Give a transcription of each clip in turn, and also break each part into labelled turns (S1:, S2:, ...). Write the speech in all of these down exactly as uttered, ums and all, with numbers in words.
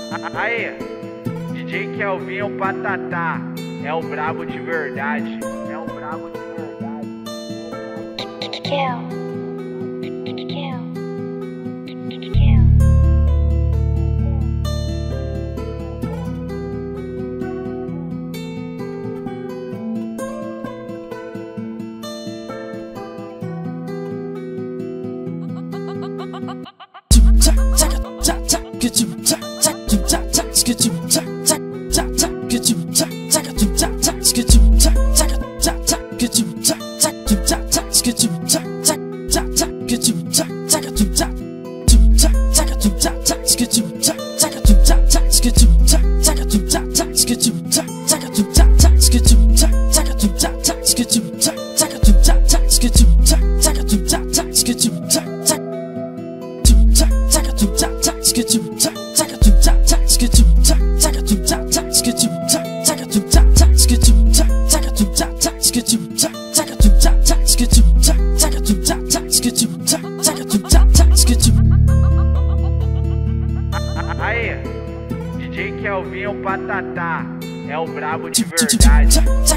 S1: Aí, D J Kelvin, o Patatá, é o brabo de verdade. É o brabo de verdade.
S2: Kel. Kel.
S1: Aí, D J Kelvin, o Patatá, é o brabo de verdade.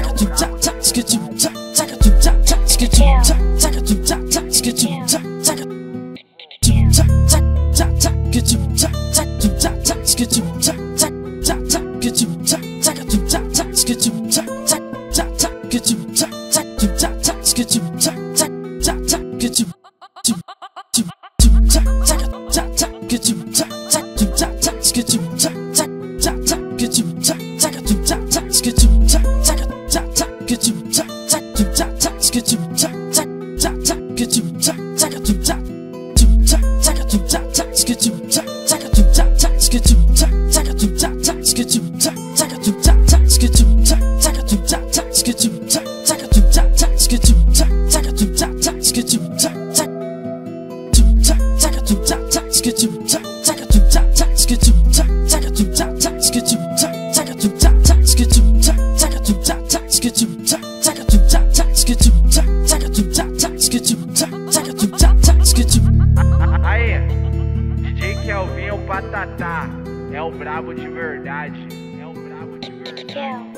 S1: Aí, D J Kelvin, o Patatá, é o brabo de verdade. É o brabo de verdade.